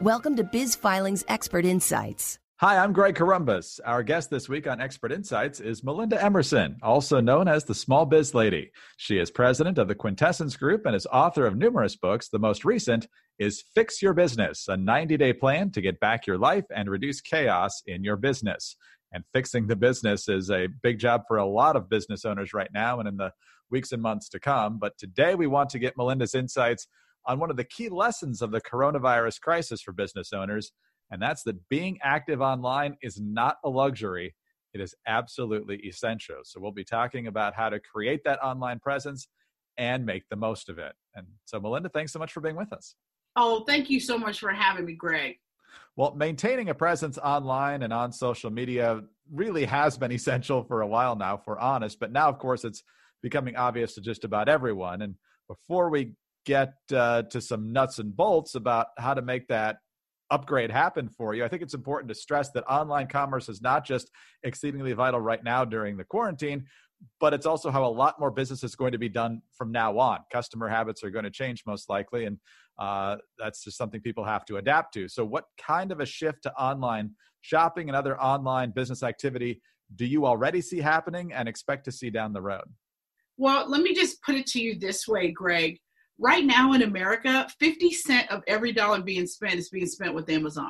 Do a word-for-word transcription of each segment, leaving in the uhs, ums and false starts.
Welcome to BizFiling's Expert Insights. Hi, I'm Greg Corombos. Our guest this week on Expert Insights is Melinda Emerson, also known as the Small Biz Lady. She is president of the Quintessence Group and is author of numerous books. The most recent is Fix Your Business, a ninety-day plan to get back your life and reduce chaos in your business. And fixing the business is a big job for a lot of business owners right now and in the weeks and months to come. But today we want to get Melinda's insights on one of the key lessons of the coronavirus crisis for business owners, and that's that being active online is not a luxury. It is absolutely essential. So we'll be talking about how to create that online presence and make the most of it. And so, Melinda, thanks so much for being with us. Oh, thank you so much for having me, Greg. Well, maintaining a presence online and on social media really has been essential for a while now, if we're honest. But now, of course, it's becoming obvious to just about everyone. And before we get uh, to some nuts and bolts about how to make that upgrade happen for you, I think it's important to stress that online commerce is not just exceedingly vital right now during the quarantine, but it's also how a lot more business is going to be done from now on. Customer habits are going to change most likely, and uh, that's just something people have to adapt to. So what kind of a shift to online shopping and other online business activity do you already see happening and expect to see down the road? Well, let me just put it to you this way, Greg. Right now in America, fifty cents of every dollar being spent is being spent with Amazon.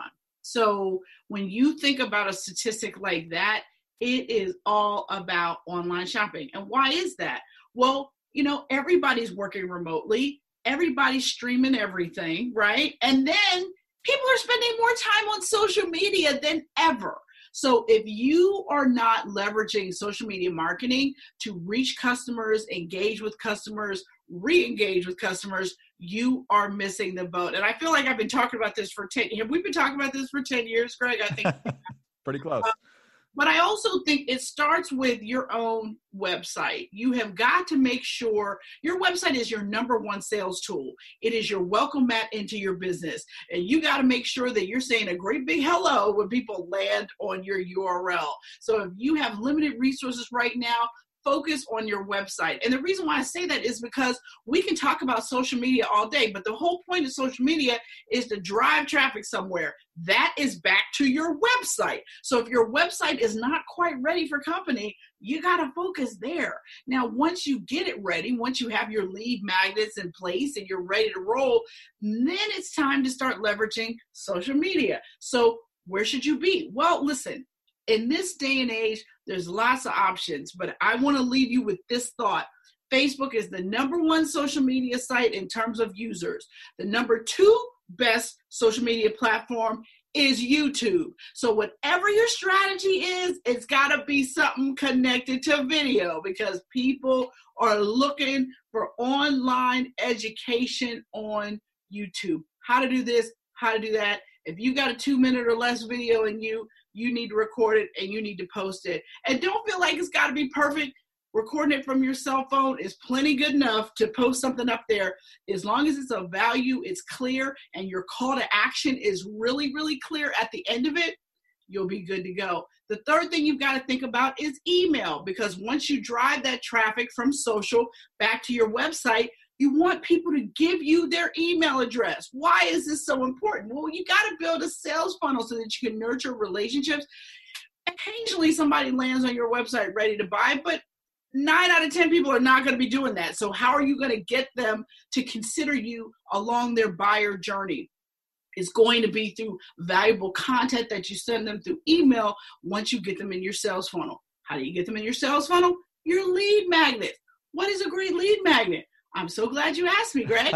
So when you think about a statistic like that, it is all about online shopping. And why is that? Well, you know, everybody's working remotely. Everybody's streaming everything, right? And then people are spending more time on social media than ever. So if you are not leveraging social media marketing to reach customers, engage with customers, re-engage with customers, you are missing the boat. And I feel like I've been talking about this for ten years. Have we been talking about this for ten years, Greg? I think pretty close. Uh, but I also think it starts with your own website. You have got to make sure your website is your number one sales tool. It is your welcome mat into your business. And you got to make sure that you're saying a great big hello when people land on your U R L. So if you have limited resources right now, focus on your website. And the reason why I say that is because we can talk about social media all day, but the whole point of social media is to drive traffic somewhere. That is back to your website. So if your website is not quite ready for company, you got to focus there. Now, once you get it ready, once you have your lead magnets in place and you're ready to roll, then it's time to start leveraging social media. So where should you be? Well, listen, in this day and age, there's lots of options, but I want to leave you with this thought. Facebook is the number one social media site in terms of users. The number two best social media platform is YouTube. So whatever your strategy is, it's got to be something connected to video because people are looking for online education on YouTube. How to do this, how to do that. If you got a two minute or less video in you, you need to record it and you need to post it. And don't feel like it's got to be perfect. Recording it from your cell phone is plenty good enough to post something up there. As long as it's of value, it's clear, and your call to action is really, really clear at the end of it, you'll be good to go. The third thing you've got to think about is email, because once you drive that traffic from social back to your website, you want people to give you their email address. Why is this so important? Well, you got to build a sales funnel so that you can nurture relationships. Occasionally, somebody lands on your website ready to buy, but nine out of ten people are not going to be doing that. So how are you going to get them to consider you along their buyer journey? It's going to be through valuable content that you send them through email once you get them in your sales funnel. How do you get them in your sales funnel? Your lead magnet. What is a great lead magnet? I'm so glad you asked me, Greg.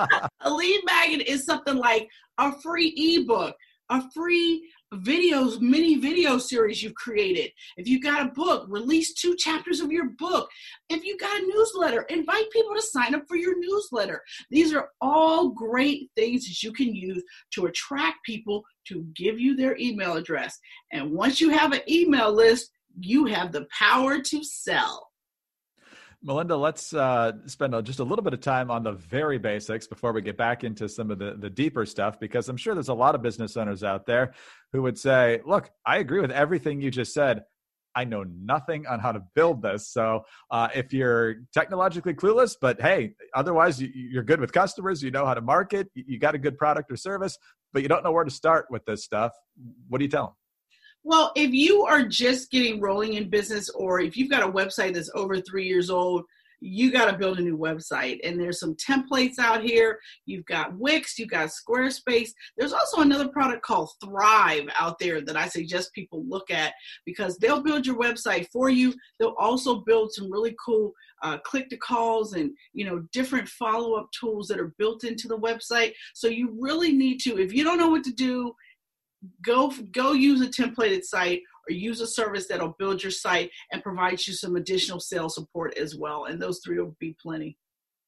A lead magnet is something like a free ebook, a free videos, mini video series you've created. If you got a book, release two chapters of your book. If you got a newsletter, invite people to sign up for your newsletter. These are all great things that you can use to attract people to give you their email address. And once you have an email list, you have the power to sell. Melinda, let's uh, spend a, just a little bit of time on the very basics before we get back into some of the, the deeper stuff, because I'm sure there's a lot of business owners out there who would say, look, I agree with everything you just said. I know nothing on how to build this. So uh, if you're technologically clueless, but hey, otherwise you, you're good with customers, you know how to market, you, you got a good product or service, but you don't know where to start with this stuff, what do you tell them? Well, if you are just getting rolling in business, or if you've got a website that's over three years old, you got to build a new website. And there's some templates out here. You've got Wix, you've got Squarespace. There's also another product called Thrive out there that I suggest people look at, because they'll build your website for you. They'll also build some really cool uh, click-to-calls and, you know, different follow-up tools that are built into the website. So you really need to, if you don't know what to do, go go use a templated site, or use a service that'll build your site and provide you some additional sales support as well. And those three will be plenty.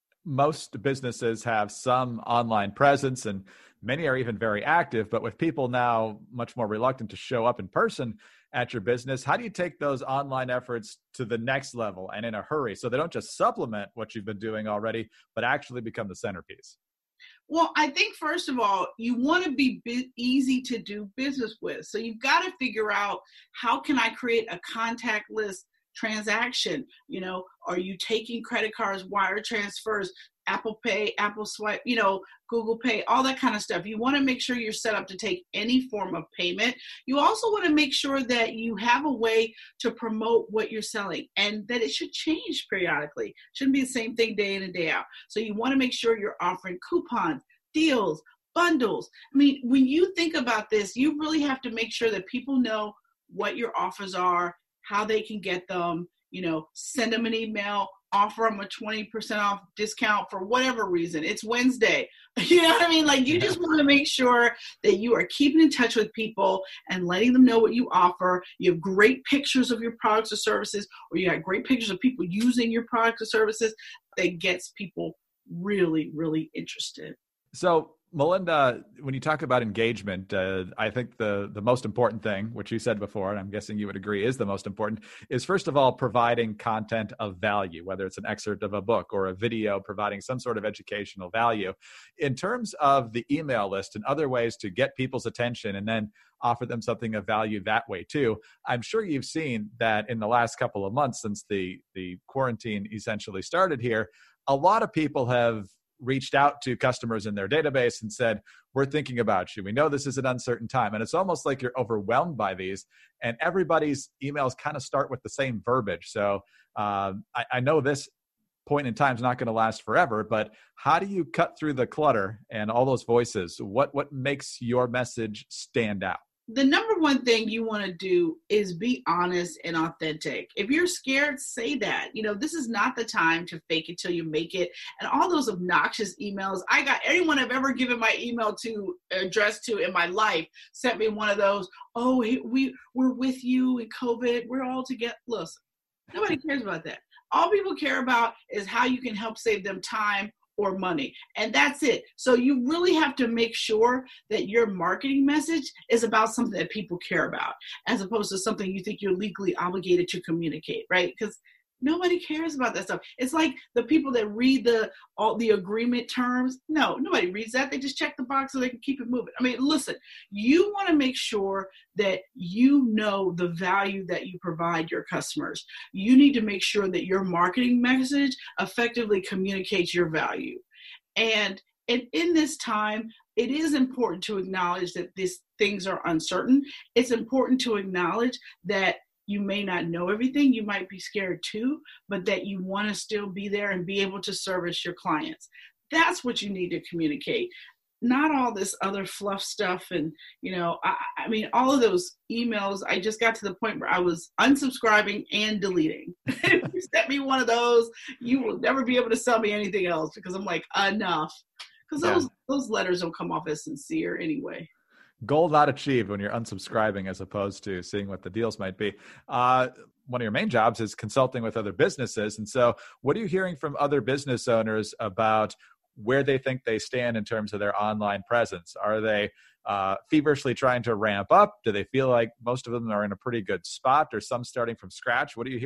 Most businesses have some online presence, and many are even very active. But with people now much more reluctant to show up in person at your business, how do you take those online efforts to the next level and in a hurry, so they don't just supplement what you've been doing already, but actually become the centerpiece? Well, I think, first of all, you want to be bi- easy to do business with. So you've got to figure out, how can I create a contactless transaction? You know, are you taking credit cards, wire transfers, Apple Pay, Apple Swipe, you know, Google Pay, all that kind of stuff. You want to make sure you're set up to take any form of payment. You also want to make sure that you have a way to promote what you're selling, and that it should change periodically. It shouldn't be the same thing day in and day out. So you want to make sure you're offering coupons, deals, bundles. I mean, when you think about this, you really have to make sure that people know what your offers are, how they can get them, you know, send them an email, offer them a twenty percent off discount for whatever reason. It's Wednesday. You know what I mean? Like, you just want to make sure that you are keeping in touch with people and letting them know what you offer. You have great pictures of your products or services, or you got great pictures of people using your products or services that gets people really, really interested. So, Melinda, when you talk about engagement, uh, I think the, the most important thing, which you said before, and I'm guessing you would agree is the most important, is first of all, providing content of value, whether it's an excerpt of a book or a video, providing some sort of educational value. In terms of the email list and other ways to get people's attention and then offer them something of value that way too, I'm sure you've seen that in the last couple of months since the, the quarantine essentially started here, a lot of people have reached out to customers in their database and said, we're thinking about you. We know this is an uncertain time. And it's almost like you're overwhelmed by these. And everybody's emails kind of start with the same verbiage. So um, I, I know this point in time is not going to last forever, but how do you cut through the clutter and all those voices? What, what makes your message stand out? The number one thing you want to do is be honest and authentic. If you're scared, say that. You know, this is not the time to fake it till you make it. And all those obnoxious emails, I got anyone I've ever given my email to, address to in my life, sent me one of those, oh, we, we're with you in COVID. We're all together. Listen, nobody cares about that. All people care about is how you can help save them time or money. And that's it. So you really have to make sure that your marketing message is about something that people care about, as opposed to something you think you're legally obligated to communicate, right? Because nobody cares about that stuff. It's like the people that read the all the agreement terms. No, nobody reads that. They just check the box so they can keep it moving. I mean, listen, you want to make sure that you know the value that you provide your customers. You need to make sure that your marketing message effectively communicates your value. And, and in this time, it is important to acknowledge that these things are uncertain. It's important to acknowledge that you may not know everything. You might be scared too, but that you want to still be there and be able to service your clients. That's what you need to communicate. Not all this other fluff stuff. And, you know, I, I mean, all of those emails, I just got to the point where I was unsubscribing and deleting. If you sent me one of those, you will never be able to sell me anything else, because I'm like, enough. Because those, yeah. those letters don't come off as sincere anyway. Goal not achieved when you're unsubscribing as opposed to seeing what the deals might be. Uh, one of your main jobs is consulting with other businesses. And so what are you hearing from other business owners about where they think they stand in terms of their online presence? Are they uh, feverishly trying to ramp up? Do they feel like most of them are in a pretty good spot, or some starting from scratch? What are you hearing?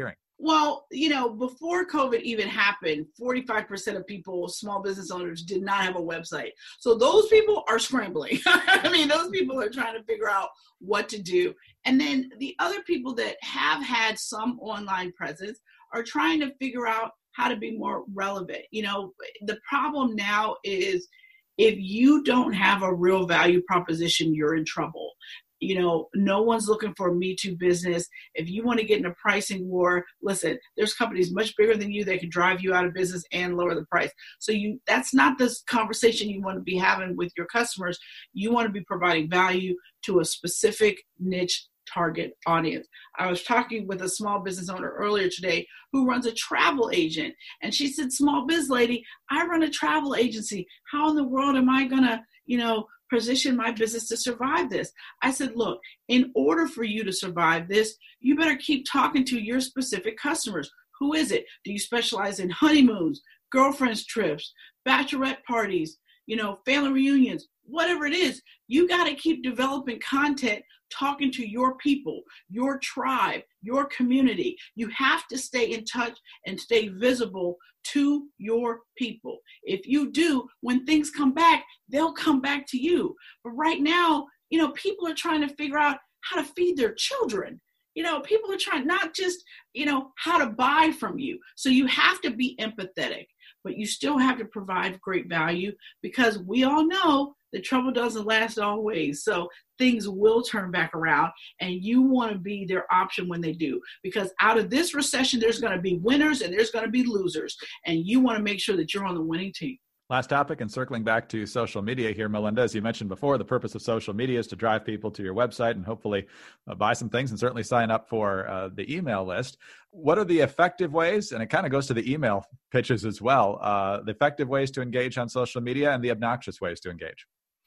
Well, you know, before COVID even happened, forty-five percent of people, small business owners, did not have a website. So those people are scrambling. I mean, those people are trying to figure out what to do. And then the other people that have had some online presence are trying to figure out how to be more relevant. You know, the problem now is if you don't have a real value proposition, you're in trouble. You know, no one's looking for a Me Too business. If you want to get in a pricing war, listen, there's companies much bigger than you that can drive you out of business and lower the price. So you, that's not the conversation you want to be having with your customers. You want to be providing value to a specific niche target audience. I was talking with a small business owner earlier today who runs a travel agent. And she said, small biz lady, I run a travel agency. How in the world am I going to, you know, position my business to survive this? I said, look, in order for you to survive this, you better keep talking to your specific customers. Who is it? Do you specialize in honeymoons, girlfriend's trips, bachelorette parties, you know, family reunions, whatever it is? You got to keep developing content, talking to your people, your tribe, your community. You have to stay in touch and stay visible to your people. If you do, when things come back, they'll come back to you. But right now, you know, people are trying to figure out how to feed their children. You know, people are trying not just, you know, how to buy from you. So you have to be empathetic, but you still have to provide great value, because we all know the trouble doesn't last always. So things will turn back around, and you want to be their option when they do, because out of this recession, there's going to be winners and there's going to be losers. And you want to make sure that you're on the winning team. Last topic, and circling back to social media here, Melinda, as you mentioned before, the purpose of social media is to drive people to your website and hopefully uh, buy some things and certainly sign up for uh, the email list. What are the effective ways, and it kind of goes to the email pitches as well, uh, the effective ways to engage on social media and the obnoxious ways to engage?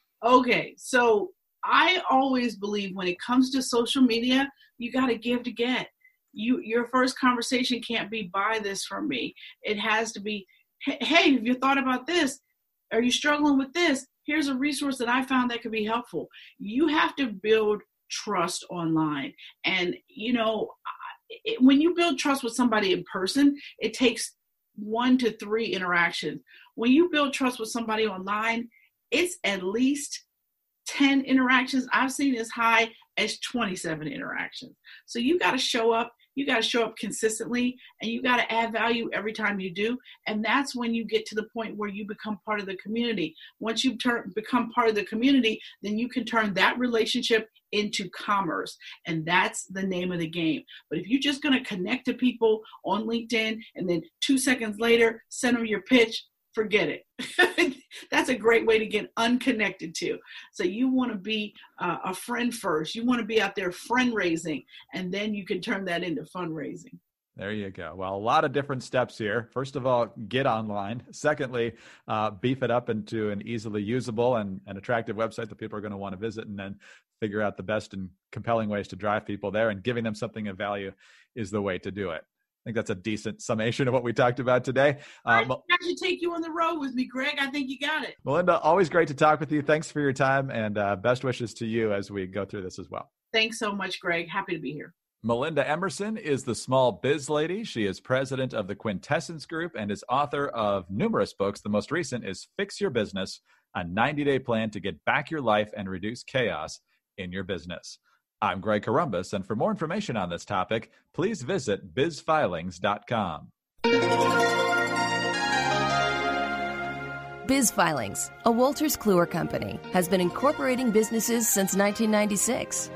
Okay, so I always believe when it comes to social media, you got to give to get. You, your first conversation can't be, buy this from me. It has to be, hey, have you thought about this? Are you struggling with this? Here's a resource that I found that could be helpful. You have to build trust online. And, you know, it, when you build trust with somebody in person, it takes one to three interactions. When you build trust with somebody online, it's at least ten interactions. I've seen as high as twenty-seven interactions. So you got to show up. You got to show up consistently, and you got to add value every time you do. And that's when you get to the point where you become part of the community. Once you turn, become part of the community, then you can turn that relationship into commerce. And that's the name of the game. But if you're just going to connect to people on LinkedIn and then two seconds later, send them your pitch, forget it. That's a great way to get unconnected to. So you want to be uh, a friend first. You want to be out there friend raising, and then you can turn that into fundraising. There you go. Well, a lot of different steps here. First of all, get online. Secondly, uh, beef it up into an easily usable and, and attractive website that people are going to want to visit, and then figure out the best and compelling ways to drive people there, and giving them something of value is the way to do it. I think that's a decent summation of what we talked about today. I um, I should take you on the road with me, Greg. I think you got it. Melinda, always great to talk with you. Thanks for your time, and uh, best wishes to you as we go through this as well. Thanks so much, Greg. Happy to be here. Melinda Emerson is the small biz lady. She is president of the Quintessence Group and is author of numerous books. The most recent is Fix Your Business, a ninety-day plan to get back your life and reduce chaos in your business. I'm Greg Corombos, and for more information on this topic, please visit biz filings dot com. BizFilings, a Wolters Kluwer company, has been incorporating businesses since nineteen ninety-six.